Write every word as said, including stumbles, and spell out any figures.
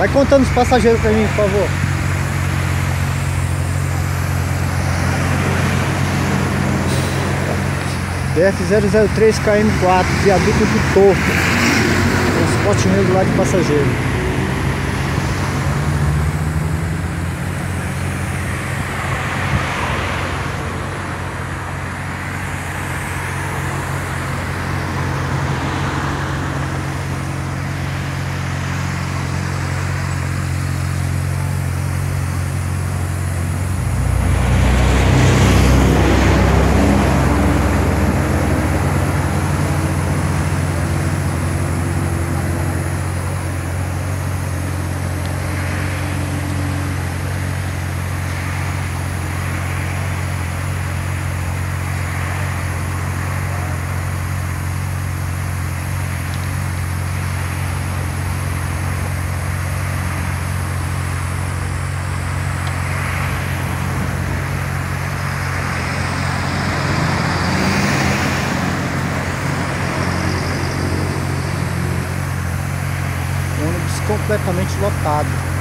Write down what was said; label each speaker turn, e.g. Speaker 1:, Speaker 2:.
Speaker 1: Vai contando os passageiros pra mim, por favor. D F zero zero três K M quatro, viaduto do Torto. Transporte regular de passageiro. Completamente lotado.